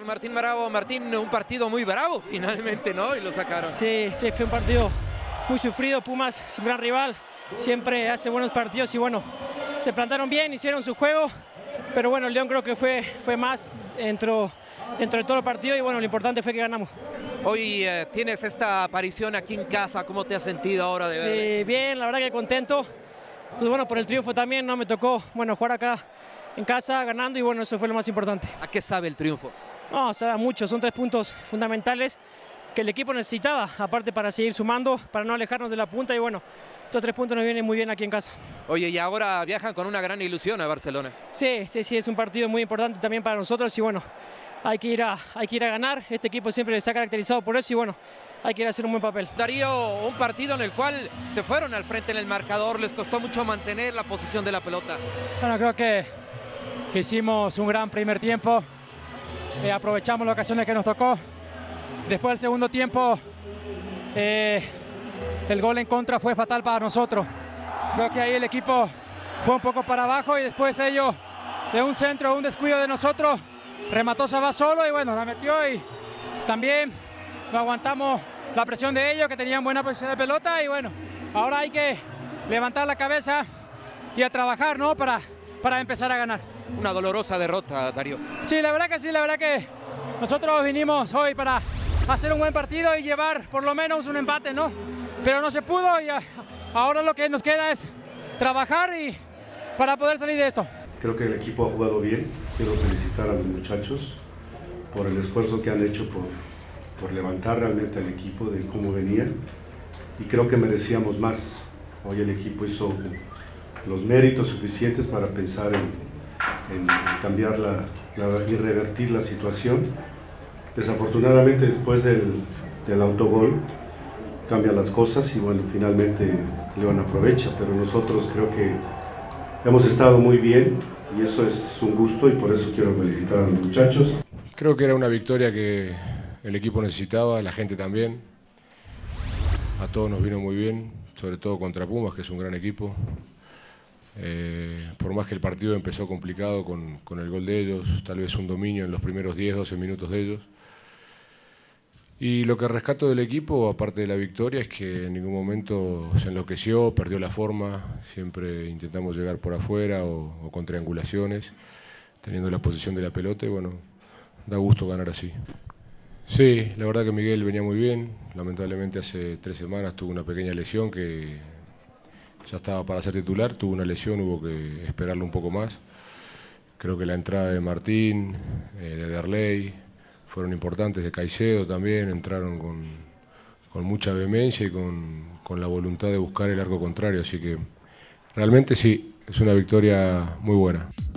Martín Bravo, Martín, un partido muy bravo finalmente, ¿no? Y lo sacaron. Sí, fue un partido muy sufrido. Pumas es un gran rival, siempre hace buenos partidos y bueno, se plantaron bien, hicieron su juego, pero bueno, el León creo que fue más dentro de todo el partido y bueno, lo importante fue que ganamos. Hoy tienes esta aparición aquí en casa, ¿cómo te has sentido ahora de ver? Sí, bien, la verdad que contento. Pues bueno, por el triunfo también, ¿no? Me tocó, bueno, jugar acá en casa ganando y bueno, eso fue lo más importante. ¿A qué sabe el triunfo? No, sabe mucho, son 3 puntos fundamentales que el equipo necesitaba, aparte para seguir sumando, para no alejarnos de la punta y bueno, estos 3 puntos nos vienen muy bien aquí en casa. Oye, y ahora viajan con una gran ilusión a Barcelona. Sí, es un partido muy importante también para nosotros y bueno, hay que ir a ganar. Este equipo siempre se ha caracterizado por eso y bueno, hay que ir a hacer un buen papel. Darío, un partido en el cual se fueron al frente en el marcador, les costó mucho mantener la posición de la pelota. Bueno, creo que hicimos un gran primer tiempo, aprovechamos las ocasiones que nos tocó. Después del segundo tiempo, el gol en contra fue fatal para nosotros. Creo que ahí el equipo fue un poco para abajo y después ellos, de un centro, un descuido de nosotros, remató Sabá solo y bueno, la metió y también no aguantamos la presión de ellos, que tenían buena posición de pelota y bueno, ahora hay que levantar la cabeza y a trabajar, ¿no? Para empezar a ganar. Una dolorosa derrota, Darío. Sí, la verdad que nosotros vinimos hoy para hacer un buen partido y llevar por lo menos un empate, ¿no? Pero no se pudo y ahora lo que nos queda es trabajar y para poder salir de esto. Creo que el equipo ha jugado bien. Quiero felicitar a los muchachos por el esfuerzo que han hecho por levantar realmente al equipo de cómo venían y creo que merecíamos más. Hoy el equipo hizo los méritos suficientes para pensar en cambiar y revertir la situación. Desafortunadamente después del autogol cambian las cosas y bueno, finalmente León aprovecha, pero nosotros creo que hemos estado muy bien y eso es un gusto y por eso quiero felicitar a los muchachos. Creo que era una victoria que el equipo necesitaba, la gente también. A todos nos vino muy bien, sobre todo contra Pumas, que es un gran equipo. Por más que el partido empezó complicado con el gol de ellos, tal vez un dominio en los primeros 10-12 minutos de ellos. Y lo que rescato del equipo, aparte de la victoria, es que en ningún momento se enloqueció, perdió la forma. Siempre intentamos llegar por afuera o con triangulaciones, teniendo la posesión de la pelota y bueno, da gusto ganar así. Sí, la verdad que Miguel venía muy bien. Lamentablemente hace 3 semanas tuvo una pequeña lesión que ya estaba para ser titular, tuvo una lesión, hubo que esperarlo un poco más. Creo que la entrada de Martín, de Derlei, fueron importantes, de Caicedo también, entraron con mucha vehemencia y con la voluntad de buscar el arco contrario, así que realmente sí, es una victoria muy buena.